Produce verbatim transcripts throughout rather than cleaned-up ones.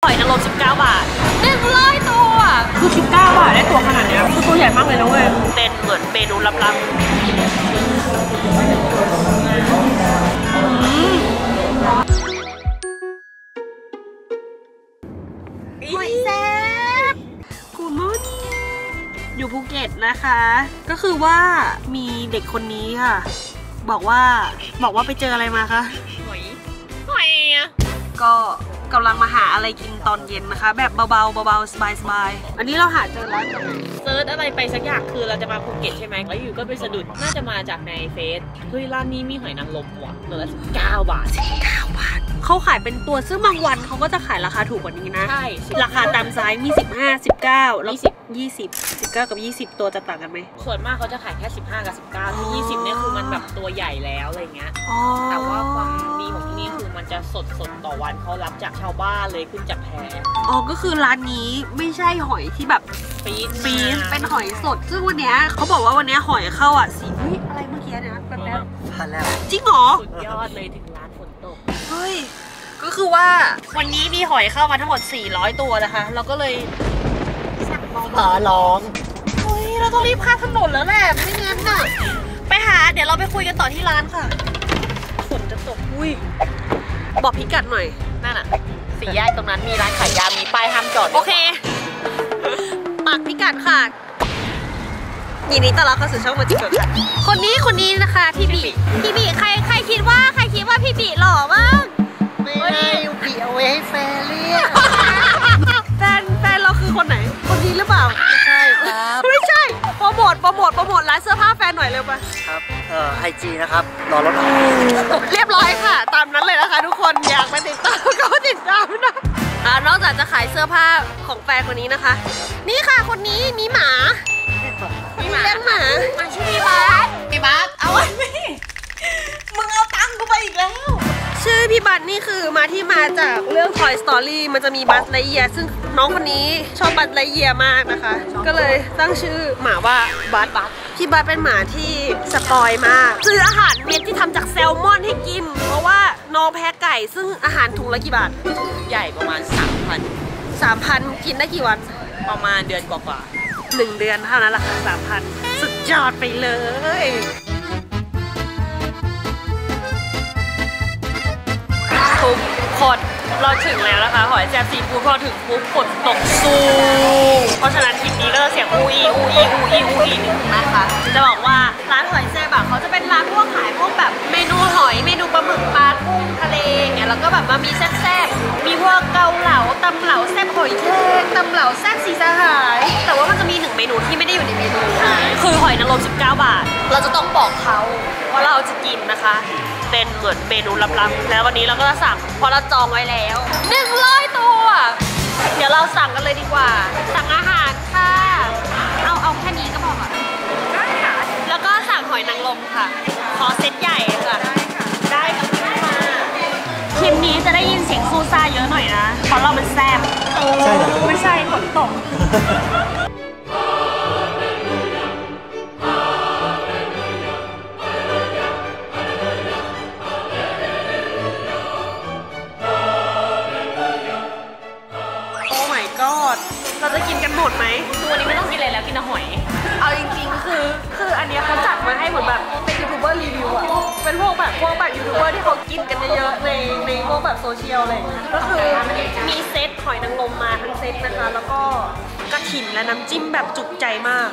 อยนางรมสิบเก้าบาทหนึ่งร้อยตัวคือสิบเก้าบาทได้ตัวขนาดนี้คือตัวใหญ่มากเลยนะเว้ยเป็นเหมือนเมนูลับๆหอยแซ่บกูมุดอยู่ภูเก็ตนะคะก็คือว่ามีเด็กคนนี้ค่ะบอกว่าบอกว่าไปเจออะไรมาคะหอยหอยก็กำลังมาหาอะไรกินตอนเย็นนะคะแบบเบาๆเบาๆสบายๆอันนี้เราหาเจอร้านตรงไหนเซิร์ชอะไรไปสักอย่างคือเราจะมาภูเก็ตใช่ไหมแล้วอยู่ก็ไปสะดุดน่าจะมาจากในเฟซเฮ้ยร้านนี้มีหอยนางรมว่ะตัวละสิบเก้าบาทสิบเก้าบาทเขาขายเป็นตัวซึ่งบางวันเขาก็จะขายราคาถูกกว่านี้นะใช่ราคาตามไซส์มีสิบห้า สิบเก้าแล้วยี่สิบ ยี่สิบ สิบเก้ากับยี่สิบตัวจะต่างกันไหมส่วนมากเขาจะขายแค่สิบห้ากับสิบเก้าที่ยี่สิบเนี่ยคือมันแบบตัวใหญ่แล้วอะไรเงี้ยแต่ว่าความดีของที่นี่คือมันจะสดสดต่อวันเขารับจากชาวบ้านเลยขึ้นจากแพอ๋อก็คือร้านนี้ไม่ใช่หอยที่แบบปี๊ดปี๊ดเป็นหอยสดซึ่งวันนี้เขาบอกว่าวันนี้หอยเข้าอ่ะสีอะไรเมื่อกี้เนี่ยแบบแล้วผ่านแล้วจริงเหรอสุดยอดเลยถึงร้านฝนตกเฮ้ยก็คือว่าวันนี้มีหอยเข้ามาทั้งหมดสี่ร้อยตัวนะคะเราก็เลยสั่งเบาๆขอร้องเฮ้ยเราต้องรีบข้ามถนนแล้วแหละไม่งั้นน่ะไปหาเดี๋ยวเราไปคุยกันต่อที่ร้านค่ะฝนจะตกอุ้ยบอกพิกัดหน่อยนั่นน่ะสี่แยกตรงนั้นมีร้านขายยามีป้ายห้ามจอดโอเคปักพิกัดค่ะยินดีต้อนรับเข้าสู่ช่องมาจิกดคนนี้คนนี้นะคะพี่บีพี่บีใครใครคิดว่าใครคิดว่าพี่บีหล่อมากไม่ได้บีเอาไว้ให้แฟนเรียกแฟนแฟนเราคือคนไหนคนนี้หรือเปล่าไม่ใช่ครับไม่ใช่โปรโมทโปรโมทโปรโมทร้านเสื้อผ้าแฟนหน่อยเร็วไปครับเอ่อไอจีนะครับรอรถเรียบร้อยค่ะตามนั้นเลยนะคะทุกคนอยากไปติดตามก็ติดตามนะนอกจากจะขายเสื้อผ้าของแฟนคนนี้นะคะนี่ค่ะคนนี้มีหมามีหมาเลี้ยงหมาชื่อพี่บาสพี่บาสเอาไว้ไม่มึงเอาตังค์กูไปอีกแล้วชื่อพี่บัสนี่คือมาที่มาจากเรื่อง Toy Story มันจะมีบัสไลเยียร์ซึ่งน้องคนนี้ชอบบัสไลเยียร์มากนะคะก็เลยตั้งชื่อหมาว่าบัสบัสพี่บัสเป็นหมาที่สปอยมากซื้ออาหารเม็ดที่ทำจากแซลมอนให้กินเพราะว่าน้องแพ้ไก่ซึ่งอาหารถุงละกี่บาทใหญ่ประมาณ สามพัน สามพัน กินได้กี่วันประมาณเดือนกว่าๆหนึ่งเดือนเท่านั้นแหละค่ะ สามพัน สุดยอดไปเลยทุกคนเราถึงแล้วนะคะหอยแซ่บซีฟู้ดพอถึงปุ๊บฝนตกซูเพราะฉะนั้นทริปนี้ก็จะเสียงอูอีอูอีอูอีอูอีนึงนะคะจะบอกว่าร้านหอยแซ่บเขาจะเป็นร้านพวกขายพวกแบบเมนูหอยเมนูปลาหมึกปลากุ้งทะเลเงี้ยแล้วก็แบบมามีแซ่บๆมีพวกเกาเหลาตำเหลาแซ่บหอยแครงตำเหลาแซ่บสีสหายแต่ว่ามันจะมีหนึ่งเมนูที่ไม่ได้อยู่ในเมนูคือหอยนางรมสิบเก้าบาทเราจะต้องบอกเขาว่าเราจะกินนะคะเป็นเหมือนเมนูลับๆแล้ววันนี้เราก็จะสั่งเพราะเราจองไว้แล้วหนึ่งร้อยตัวเดี๋ยวเราสั่งกันเลยดีกว่าสั่งอาหารค่ะเอาเอาแค่นี้ก็พอค่ะได้ค่ะแล้วก็สั่งหอยนางรมค่ะขอเซตใหญ่ค่ะได้ค่ะได้ค่ะคลิปนี้จะได้ยินเสียงซูซ่าเยอะหน่อยนะเพราะเรามันแซ่บใช่ไม่ใช่ฝนตกเราจะกินกันหมดไหมตัวนี้ไม่ต้องกินอะไรแล้วกินแต่หอยเอาจริงๆคือคืออันนี้เขาจัดมาให้เหมือนแบบเป็นยูทูบเบอร์รีวิวอะเป็นพวกแบบพวกแบบยูทูบเบอร์ที่เขากินกันเยอะๆในในพวกแบบโซเชียลอะไรก็คือมีเซตหอยนางรมมาทั้งเซตนะคะแล้วก็กระถิ่นและน้ำจิ้มแบบจุกใจมาก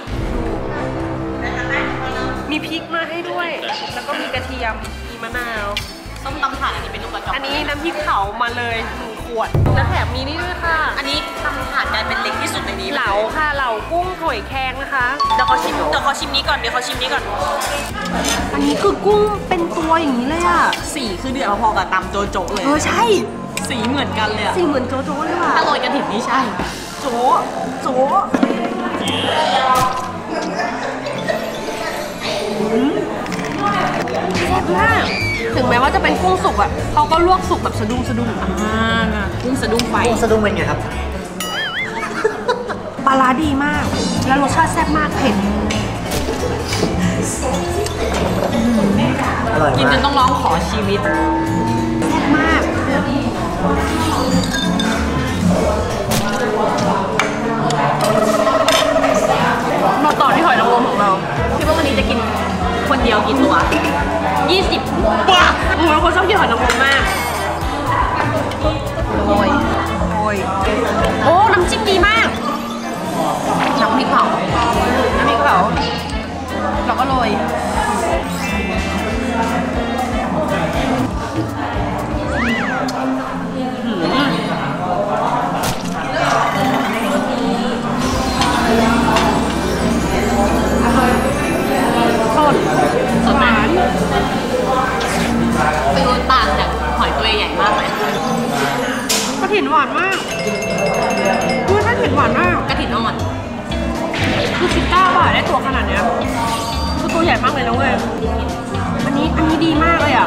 มีพริกมาให้ด้วยแล้วก็มีกระเทียมมีมะนาวต้มตำถาดอันนี้เป็นลูกกระจอกอันนี้น้ำพริกเผามาเลยหนึ่งขวดแล้วแถมมีนี่ด้วยค่ะอันนี้ตำถาดกลายเป็นเล็กที่สุดในนี้เหลาค่ะเหลากุ้งหอยแครงนะคะเดี๋ยวขอชิมเดี๋ยวขอชิมนี้ก่อนเดี๋ยวขอชิมนี้ก่อนอันนี้คือกุ้งเป็นตัวอย่างนี้เลยอ่ะสีคือเดือดพอกับตำโจโจ้เลยเออใช่สีเหมือนกันเลยสีเหมือนโจโจ้เลยว่ะถ้าโรยกระถิ่นนี่ใช่โจโจแซ่บมากถึงแม้ว่าจะเป็นกุ้งสุกอ่ะเขาก็ลวกสุกแบบสะดุ้งสะดุ้งอ่ากุ้งสะดุ้งไฟกุ้งสะดุ้งเป็นไงครับปลาร้าดีมากแล้วรสชาติแซ่บมากเผ็ดกินจนต้องร้องขอชีวิตแซ่บมากอุ้ยน่าผิดหวานมากกระถิ่นอ่อนคือสิบเก้าบาทได้ตัวขนาดเนี้ยคือตัวใหญ่มากเลยนะเว้ยอันนี้อันนี้ดีมากเลยอ่ะ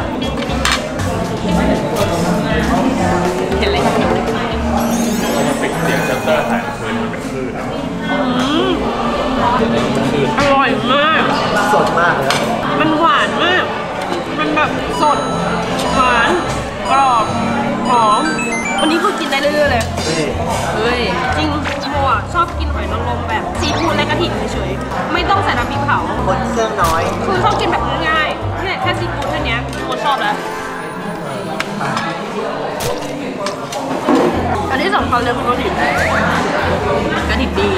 เห็นเลยปิดเสียงชัตเตอร์ถ่ายคืนมันเป็นคลื่นอร่อยมากสดมากเลยมันหวานมากมันแบบสดหวานกรอบหอมวันนี้คือกินได้เรื่อยๆเลยเฮ้ยจริงโมอ่ะชอบกินหอยนางรมแบบซีฟู้ดและกระถิ่นเฉยๆไม่ต้องใส่น้ำพริกเผาคนเครื่องน้อยคือชอบกินแบบง่ายๆเนี่ยแค่ซีฟู้ดแค่นี้โมชอบแล้วอันที่สำคัญเลยคือกระถิ่นกระถิ่นดี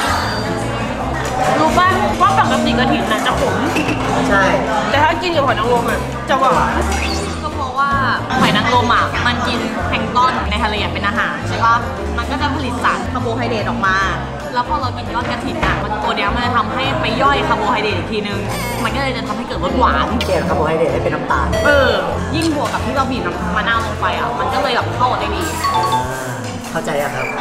รู้ป่ะว่าปกติกระถิ่นน่ะจะขมใช่แต่ถ้ากินกับหอยนางรมอ่ะจะหวานก็เพราะว่าหอยนางรมอ่ะมันกินแพลงก์ต้นในทะเลเป็นอาหารใช่ป่ะมันก็จะผลิตสารคาร์โบไฮเดรตออกมาแล้วพอเรากินยอดกระถิ่นอ่ะมันตัวเนี้ยมันจะทำให้ไปย่อยคาร์โบไฮเดรตอีกทีนึงมันก็เลยจะทำให้เกิดรสหวานเปลี่ยนคาร์โบไฮเดรตให้เป็นน้ำตาลเออยิ่งบวกกับที่เราบีบน้ำมะนาวลงไปอ่ะมันก็เลยแบบเข้าได้ดีเข้าใจอะครับ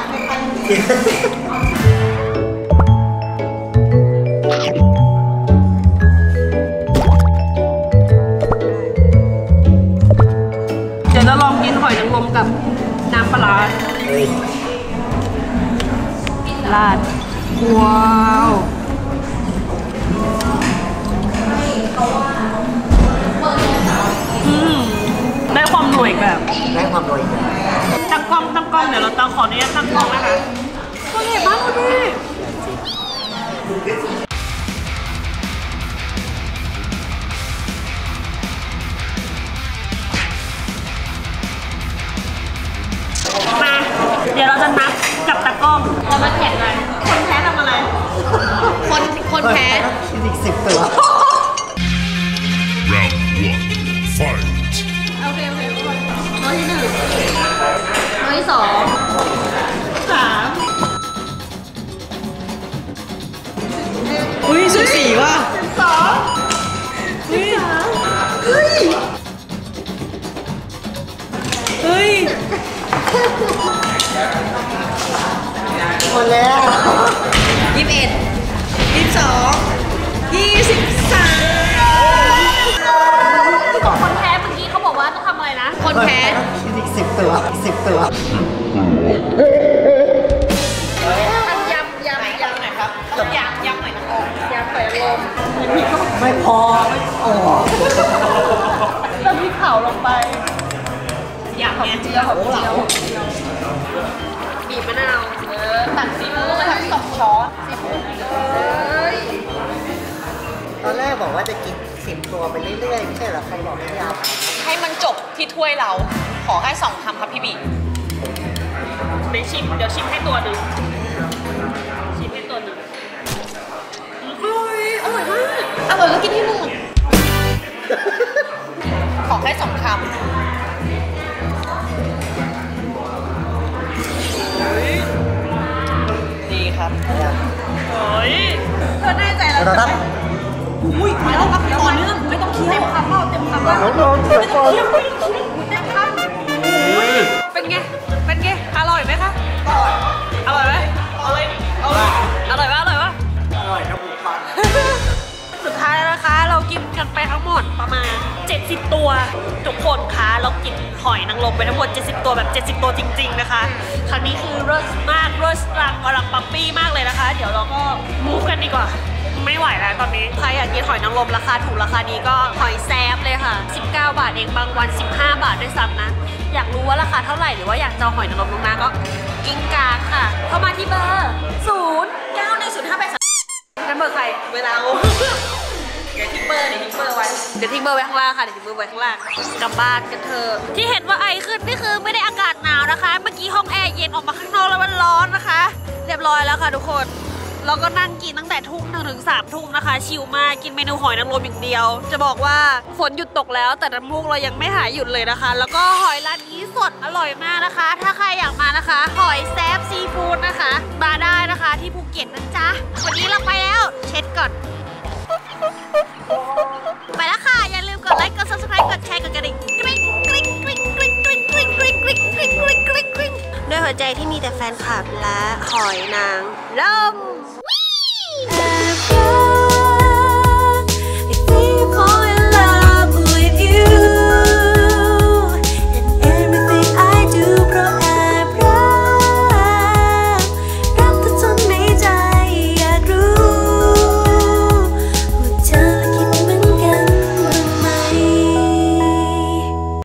เดี๋ยวจะลองกินหอยนางรมกับน้ำปลาราดว้าวอืมได้ความหน่วยแบบได้ความหน่วยแบบตั้งกล้องตั้งกล้องเดี๋ยวเราต้องขออนุญาตตั้งกล้องนะคะตัวใหญ่มากเลยมาเดี๋ยวเราจะนับกับตากล้องเรามาแข่งกันคนแพ้ทำอะไรคนคนแพ้อีกสิบตัว round one fight โอเคโอเคน้อยที่หนึ่งน้อยที่สองสามอุ้ยสุดสีว่ะสองเฮ้ยเฮ้ยเฮ้ยหมดแล้วยี่สิบเอ็ดยี่สิบสองยี่สิบสามคนแพ้เมื่อกี้เขาบอกว่าต้องทำอะไรนะคนแพ้อีกสิบตัวสิบตัวยำยำยำยำหน่อยครับยำยำหน่อยนะโอ้ยำหน่อยลมไม่พอโอ้แล้วพริกเผาลงไปอยากเนี่ยเจียวของเจียวบีบมะนาวเออตัดซีฟู้ดมาทั้งสองช้อนซีฟู้ดเลยตอนแรกบอกว่าจะกินสิบตัวไปเรื่อยๆไม่ใช่เหรอใครบอกไม่ยาวให้มันจบที่ถ้วยเราขอแค่สองคำครับพี่บีไปชิมเดี๋ยวชิมให้ตัวหนึ่งชิมให้ตัวหนึ่งอร่อยอร่อยมากอร่อยแล้วกินให้หมดขอแค่สองคำดีครับโอ้ยเธอแน่ใจแล้วใช่ไหมอุ้ยมาแล้วครับต่อเนื่องไม่ต้องเคี้ยวเต็มคำเปล่าเต็มคำว่าไม่ต้องเคี้ยวไม่ต้องเคี้ยวเต็มคำเป็นไงเป็นไงอร่อยไหมคะอร่อยอร่อยไหมอร่อยอร่อยอร่อยปะอร่อยปะอร่อยนะบุกปันสุดท้ายแล้วนะคะเรากินกันไปทั้งหมดประมาณเจ็ดสิบตัวทุกคนคะเรากินหอยนางรมไปทั้งหมดเจ็ดสิบตัวแบบเจ็ดสิบตัวจริงๆนะคะครั้งนี้คือเลิศมากเลิศรังกำลังปั๊ปปี้มากเลยนะคะเดี๋ยวเราก็มูฟกันดีกว่าไม่ไหวแล้วตอนนี้ใครอยากกินหอยนางรมราคาถูกราคานี้ก็หอยแซฟเลยค่ะสิบเก้าบาทเองบางวันสิบห้าบาทด้วยซ้ำนะอยากรู้ว่าราคาเท่าไหร่หรือว่าอยากจะหอยนางรมลงมาก็กิ้งกาค่ะเข้ามาที่เบอร์ศูนย์เก้าหนึ่งศูนย์ห้าแปดสามนั่นเบอร์ใครเวลาเดี๋ยวทิ้งเบอร์เดี๋ยวทิ้งเบอร์ไว้เดี๋ยวทิ้งเบอร์ไว้ข้างล่างค่ะเดี๋ยวทิ้งเบอร์ไว้ข้างล่างกลับบ้านกันเถอะที่เห็นว่าไอขึ้นนี่คือไม่ได้อากาศหนาวนะคะเมื่อกี้ห้องแอร์เย็นออกมาข้างนอกแล้วมันร้อนนะคะเรียบร้อยแล้วค่ะทุกคนเราก็นั่งกินตั้งแต่ทุ่มหนึ่งถึงสามทุ่มนะคะชิลมากกินเมนูหอยนางรมอย่างเดียวจะบอกว่าฝนหยุดตกแล้วแต่น้ำมูกเรายังไม่หายหยุดเลยนะคะแล้วก็หอยร้านนี้สดอร่อยมากนะคะถ้าใครอยากมานะคะหอยแซฟซีฟู้ดนะคะมาได้นะคะที่ภูเก็ตนะจ๊ะวันนี้เราไปแล้วเช็ดก่อนไปแล้วค่ะอย่าลืมกดไลค์กด ซับสไครบ์ กดแชร์กดกระดิ่งกริ๊งกริ๊งกริ๊งกริ๊งกริ๊งกริ๊งกริ๊งกริ๊งกริ๊งกริ๊งกริ๊งกริ๊งเด้หัวใจที่มีแต่แฟนคลับและหอยนางรม